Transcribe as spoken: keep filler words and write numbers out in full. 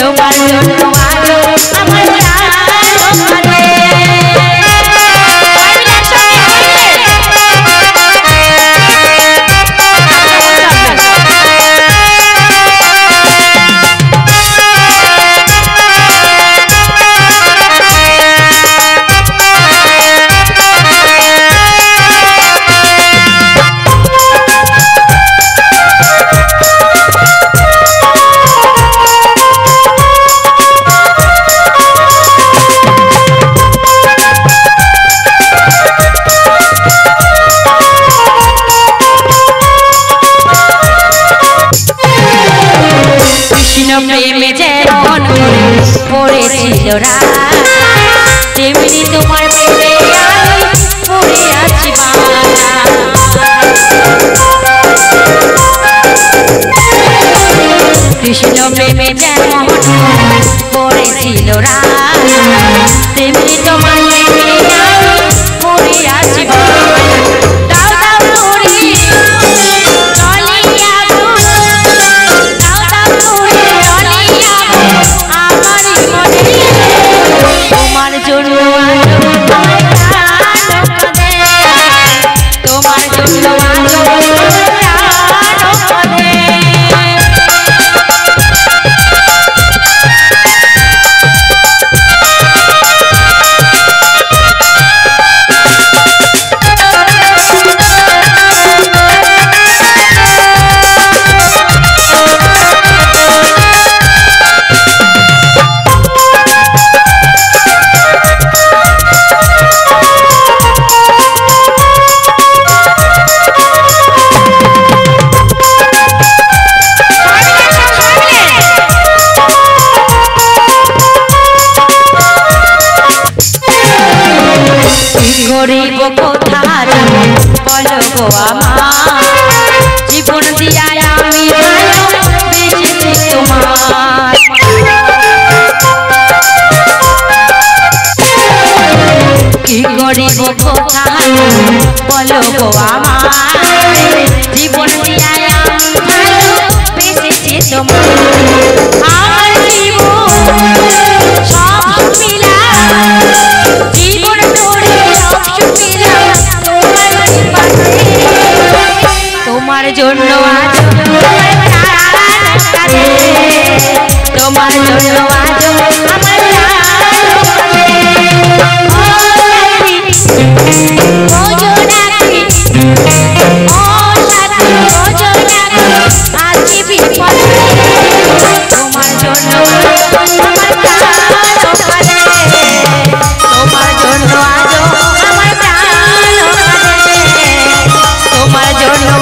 তোমার জন্য আজও আমার প্রাণ কাঁদে। প্রেমে যেমন পড়েছিল রাত তেমনি তোমার প্রেমে আমি পড়ে আছি বালা। কৃষ্ণ প্রেমে যেমন পড়েছিল রাত তেমনি তোমার প্রেমে আমি পড়ে আছি বালা। গরিব কোথা বলো গো আমার জীবন দিয়া আমি বেঁচেছি তোমার। কি গরিব কোথা বলো গো আমার জীবন দিয়া আমি বেঁচেছি তোমার। আমার জীবন সব মিলা জীবন তোমার জন্য আজ তোমার জন্য আজ আমার তোমার জন্য তোমার জন্য আজ আমার প্রাণ তোমার জন্য